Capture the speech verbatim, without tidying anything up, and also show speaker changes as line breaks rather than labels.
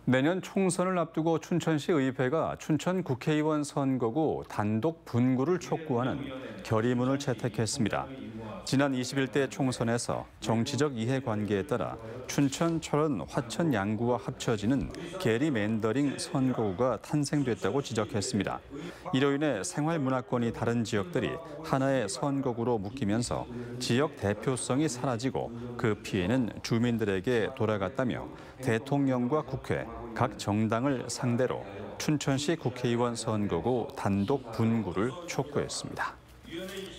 내년 총선을 앞두고 춘천시 의회가 춘천 국회의원 선거구 단독 분구를 촉구하는 결의문을 채택했습니다. 지난 이십일 대 총선에서 정치적 이해관계에 따라 춘천, 철원, 화천, 양구와 합쳐지는 게리맨더링 선거구가 탄생됐다고 지적했습니다. 이로 인해 생활문화권이 다른 지역들이 하나의 선거구로 묶이면서 지역 대표성이 사라지고 그 피해는 주민들에게 돌아갔다며 대통령과 국회, 각 정당을 상대로 춘천시 국회의원 선거구 단독 분구를 촉구했습니다.